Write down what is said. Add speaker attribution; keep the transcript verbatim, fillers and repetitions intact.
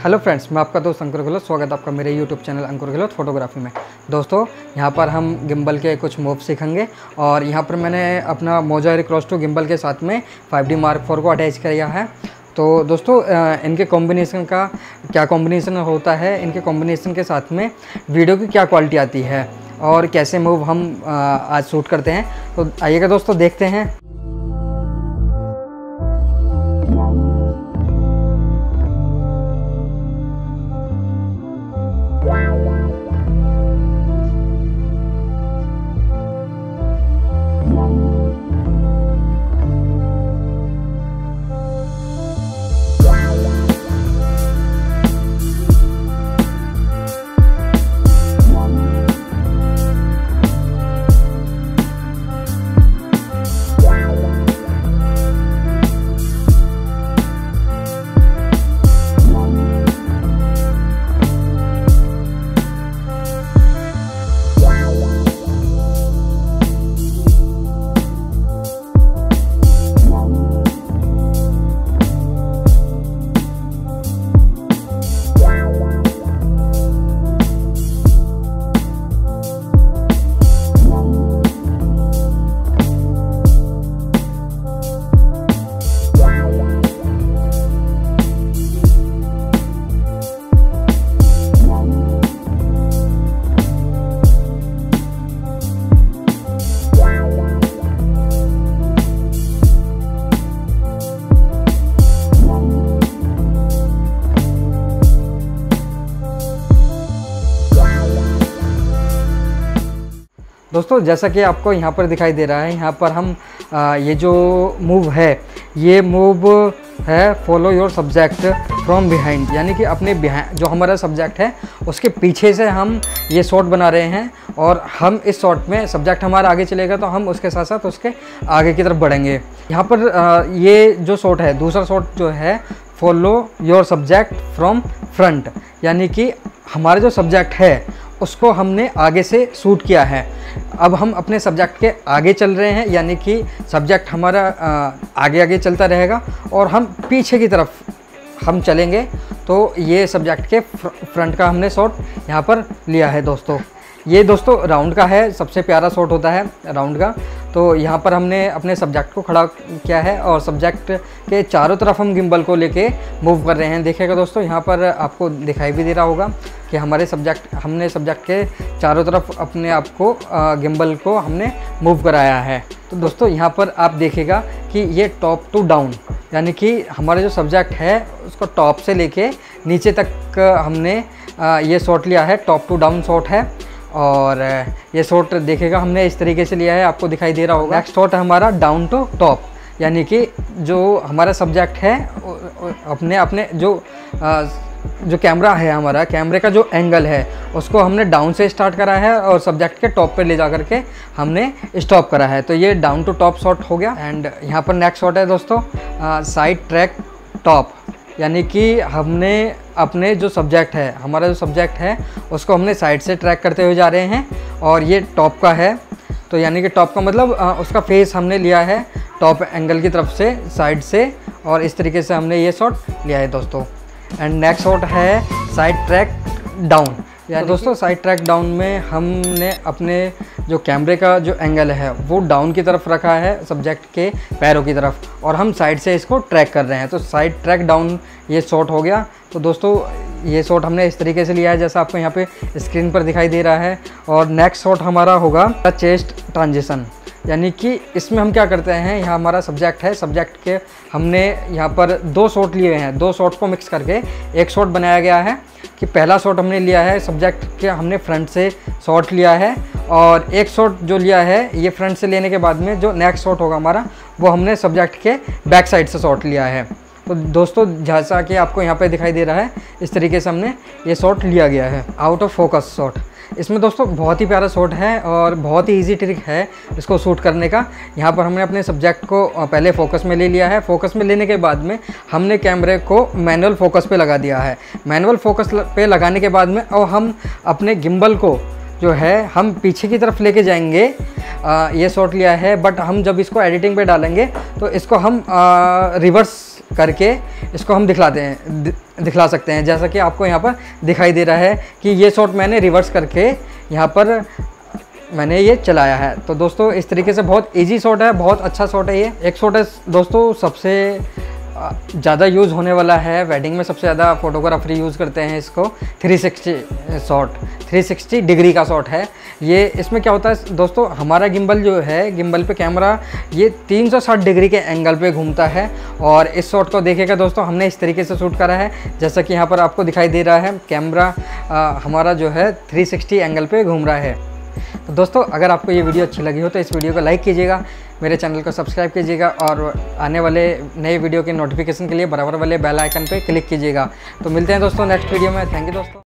Speaker 1: Hello friends, मैं आपका दोस्त अंकुर गहलोत। स्वागत है आपका मेरे YouTube channel Ankur Gehlot photography में। दोस्तों, यहाँ पर हम गिम्बल के कुछ मूव सीखेंगे और यहाँ पर मैंने अपना Moza air cross two gimbal के साथ में फाइव डी मार्क फोर को अटैच किया है। तो दोस्तों, इनके कॉम्बिनेशन का क्या कॉम्बिनेशन होता है, इनके कॉम्बिनेशन के साथ में वीडियो की क्या क्वालिटी आती है और कैसे मूव हम आज शूट करते हैं, तो आइएगा दोस्तों देखते हैं। दोस्तों, जैसा कि आपको यहाँ पर दिखाई दे रहा है, यहाँ पर हम आ, ये जो मूव है, ये मूव है follow your subject from behind, यानी कि अपने बिहाइंड जो हमारा सब्जेक्ट है उसके पीछे से हम ये शॉट बना रहे हैं और हम इस शॉट में सब्जेक्ट हमारा आगे चलेगा तो हम उसके साथ साथ उसके आगे की तरफ बढ़ेंगे। यहाँ पर आ, ये जो शॉट है, दूसरा शॉट जो है follow your subject from front, यानी कि हमारा जो सब्जेक्ट है उसको हमने आगे से शूट किया है। अब हम अपने सब्जेक्ट के आगे चल रहे हैं, यानी कि सब्जेक्ट हमारा आगे आगे चलता रहेगा और हम पीछे की तरफ हम चलेंगे। तो ये सब्जेक्ट के फ्रंट का हमने शॉट यहाँ पर लिया है। दोस्तों, ये दोस्तों राउंड का है, सबसे प्यारा शॉट होता है राउंड का। तो यहाँ पर हमने अपने सब्जेक्ट को खड़ा किया है और सब्जेक्ट के चारों तरफ हम गिम्बल को लेके मूव कर रहे हैं। देखिएगा दोस्तों, यहाँ पर आपको दिखाई भी दे रहा होगा कि हमारे सब्जेक्ट हमने सब्जेक्ट के चारों तरफ अपने आप को गिम्बल को हमने मूव कराया है। तो दोस्तों, यहाँ पर आप देखिएगा कि ये टॉप टू डाउन, यानी कि हमारा जो सब्जेक्ट है उसको टॉप से लेके नीचे तक हमने ये शॉट लिया है। टॉप टू डाउन शॉट है और ये शॉट देखेगा हमने इस तरीके से लिया है, आपको दिखाई दे रहा होगा। नेक्स्ट शॉट है हमारा डाउन टू टॉप, यानी कि जो हमारा सब्जेक्ट है अपने अपने जो जो कैमरा है, हमारा कैमरे का जो एंगल है उसको हमने डाउन से स्टार्ट करा है और सब्जेक्ट के टॉप पे ले जा करके हमने स्टॉप करा है। तो ये डाउन टू टॉप शॉट हो गया। एंड यहाँ पर नेक्स्ट शॉट है दोस्तों साइड ट्रैक टॉप, यानी कि हमने अपने जो सब्जेक्ट है, हमारा जो सब्जेक्ट है उसको हमने साइड से ट्रैक करते हुए जा रहे हैं और ये टॉप का है। तो यानी कि टॉप का मतलब आ, उसका फेस हमने लिया है टॉप एंगल की तरफ से, साइड से, और इस तरीके से हमने ये शॉट लिया है दोस्तों। एंड नेक्स्ट शॉट है साइड ट्रैक डाउन, यानी दोस्तों साइड ट्रैक डाउन में हमने अपने जो कैमरे का जो एंगल है वो डाउन की तरफ रखा है सब्जेक्ट के पैरों की तरफ और हम साइड से इसको ट्रैक कर रहे हैं। तो साइड ट्रैक डाउन ये शॉट हो गया। तो दोस्तों, ये शॉट हमने इस तरीके से लिया है जैसा आपको यहाँ पे स्क्रीन पर दिखाई दे रहा है। और नेक्स्ट शॉट हमारा होगा चेस्ट ट्रांजिशन, यानी कि इसमें हम क्या करते हैं, यहाँ हमारा सब्जेक्ट है, सब्जेक्ट के हमने यहाँ पर दो शॉट लिए हैं, दो शॉट को मिक्स करके एक शॉट बनाया गया है। कि पहला शॉट हमने लिया है सब्जेक्ट के, हमने फ्रंट से शॉट लिया है और एक शॉट जो लिया है ये फ्रंट से लेने के बाद में जो नेक्स्ट शॉट होगा हमारा वो हमने सब्जेक्ट के बैक साइड से शॉट लिया है। तो दोस्तों, जैसा कि आपको यहाँ पे दिखाई दे रहा है इस तरीके से हमने ये शॉट लिया गया है। आउट ऑफ फोकस शॉट, इसमें दोस्तों बहुत ही प्यारा शॉट है और बहुत ही इजी ट्रिक है इसको शूट करने का। यहाँ पर हमने अपने सब्जेक्ट को पहले फोकस में ले लिया है। फोकस में लेने के बाद में हमने कैमरे को मैनुअल फोकस पे लगा दिया है। मैनुअल फोकस पे लगाने के बाद में और हम अपने गिम्बल को जो है हम पीछे की तरफ लेके जाएंगे। आ, ये शॉट लिया है, बट हम जब इसको एडिटिंग पे डालेंगे तो इसको हम आ, रिवर्स करके इसको हम दिखलाते हैं दिखला सकते हैं। जैसा कि आपको यहाँ पर दिखाई दे रहा है कि ये शॉट मैंने रिवर्स करके यहाँ पर मैंने ये चलाया है। तो दोस्तों इस तरीके से बहुत इजी शॉट है, बहुत अच्छा शॉट है ये। एक शॉट है दोस्तों सबसे ज़्यादा यूज़ होने वाला है, वेडिंग में सबसे ज़्यादा फोटोग्राफर यूज़ करते हैं इसको, three sixty shot, three sixty degree का शॉट है ये। इसमें क्या होता है दोस्तों, हमारा गिम्बल जो है, गिम्बल पे कैमरा ये तीन सौ साठ डिग्री के एंगल पे घूमता है। और इस शॉट को देखिएगा दोस्तों, हमने इस तरीके से शूट करा है जैसा कि यहाँ पर आपको दिखाई दे रहा है। कैमरा आ, हमारा जो है थ्री सिक्सटी एंगल पे घूम रहा है। तो दोस्तों अगर आपको ये वीडियो अच्छी लगी हो तो इस वीडियो को लाइक कीजिएगा, मेरे चैनल को सब्सक्राइब कीजिएगा और आने वाले नए वीडियो के नोटिफिकेशन के लिए बराबर वाले बेल आइकन पे क्लिक कीजिएगा। तो मिलते हैं दोस्तों नेक्स्ट वीडियो में। थैंक यू दोस्तों।